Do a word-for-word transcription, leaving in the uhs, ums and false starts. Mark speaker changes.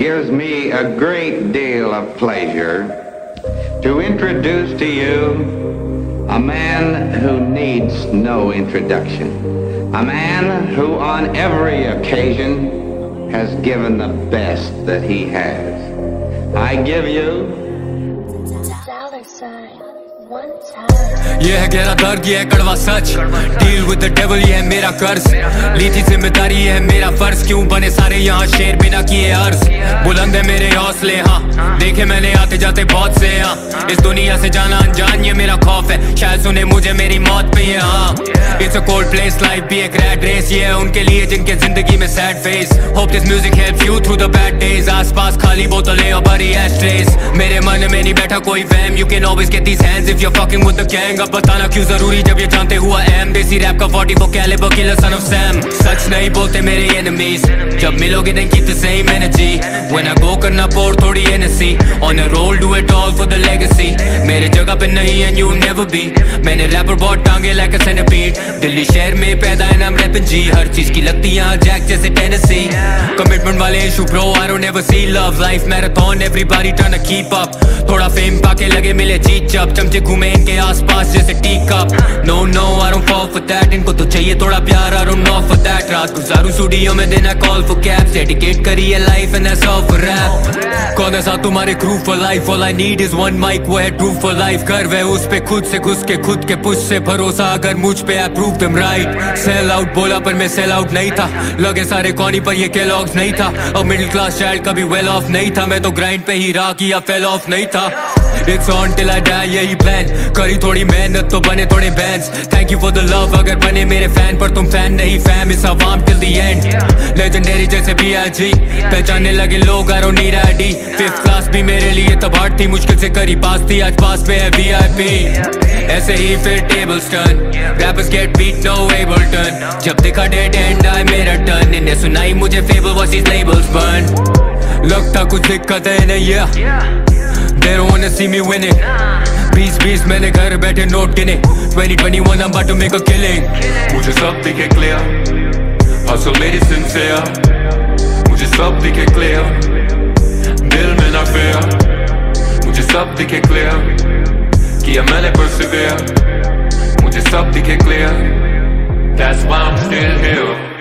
Speaker 1: gives me a great deal of pleasure to introduce to you a man who needs no introduction. A man who on every occasion has given the best that he has. I give you dollar sign one time.
Speaker 2: ये है गहरा दर्द, ये है कड़वा सच। Deal with the devil, ये है मेरा कर्ज। ली थी जिम्मेदारी, ये है मेरा फर्ज। क्यों बने सारे यहाँ शेर बिना किए अर्ज। बुलंद है मेरे हौसले, हाँ देखे मैंने आते जाते बहुत से। हाँ इस दुनिया से जाना अनजान ये मेरा खौफ है। शायद सुने मुझे मेरी मौत पे ये। हाँ it's a cold place, life भी एक रैट रेस। ये है उनके लिए जिनके जिंदगी में sad face. Hope this music helps you through the bad days. आसपास खाली बोतलें और भरी एशट्रेस। मेरे मन में नहीं बैठा कोई वहम। You can always get these hands if you are fucking with the gang. अब बताना क्यों जरूरी जब ये जानते हुआ एम। देसी रैप का forty four calibre killer son of Sam. सच नहीं बोलते मेरे एनिमीज, जब मिलोगे नहीं keep the same energy. When I go करना पोर थोड़ी energy. On a roll do it all for the legacy. मेरे जगह पे नहीं एंड यू नेवर बी। मैंने रैपर बहुत टांगे लाइक अ सेंटीपीड। दिल्ली शहर में पैदा है नाम रैपिंग जी। हर चीज की लगती यहाँ जैक जैसे टेनेसी। कमिटमेंट वाले issue bro I don't ever see love. Life marathon everybody trying to keep up. थोड़ा फेम पाके लगे मिले जीत जब। चमचे घूमे इनके आसपास जैसे tea cup. No no I don't fall for that. इनको तो चाहिए थोड़ा प्यार, I don't know for that. रात गुजारूं स्टूडियो में देना कॉल फॉर कैब्स। डेडिकेट करी है life and that's all for rap. कौन है साथ तुम्हारे crew for life. All I need is one mic, वो है ट्रू फॉर लाइफ। कर वे उस पे खुद से घुस के खुद के पुश से भरोसा अगर मुझ पे I prove them right. Sell out बोला पर मैं सेल आउट नहीं था। लगे सारे कॉनी पर ये केलॉग्स नहीं था। और मिडिल क्लास चाइल्ड कभी वेल ऑफ नहीं था। मैं तो ग्राइंड पे ही रहा किया फेल ऑफ नहीं था। It's on till I die, यही प्लान। करी थोड़ी मेहनत तो बने थोड़े bands. Thank you for the love अगर बने मेरे फैन। पर तुम फैन नहीं फैम, इस अवाम till the end। Legendary जैसे B I G पहचानने लगे लोग, I don't need I D। Fifth class भी मेरे लिए तब हार्ड थी। मुश्किल से करी पास थी, आज पास पे है V I P। ऐसे ही फिर tables turn, rappers get beat no Ableton। जब देखा dead end आए मेरा turn। इन्हें सुनाई मुझे fable was these labels burn। लगता कुछ दिक्कत है नहीं yeah। They don't wanna see me winning। Beast beast मैंने घर बैठे नोट गिने। twenty twenty-one I'm about to make a killing।
Speaker 3: मुझे सब दिखे clear, hustle मेरी sincere। मुझे सब दिखे clear, दिल में ना fear। मुझे सब दिखे clear, किया मैंने persevere। मुझे सब दिखे clear, that's why I'm still here।